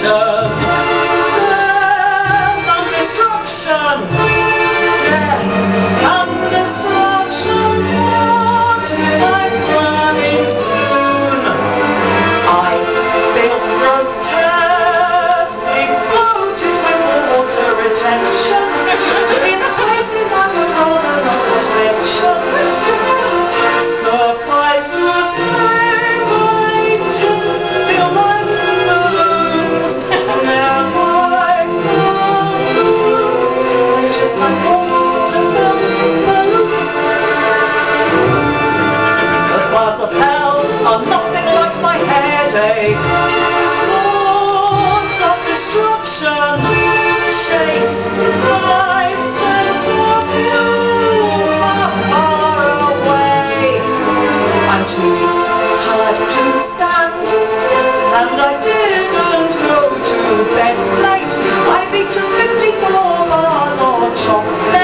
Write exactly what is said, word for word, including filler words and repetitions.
Death and destruction. Death and destruction's what I'm planning soon. I feel grotesquely bloated with water retention in places I would rather not mention. Suffice to say, my teeth feel like balloons, and my food is like watermelon balloons. The clouds of hell are nothing like my headache. Thoughts of destruction chase my sense of you far, far away. I'm too tired to stand, and I didn't go to bed late. I've eaten fifty-four bars of chocolate.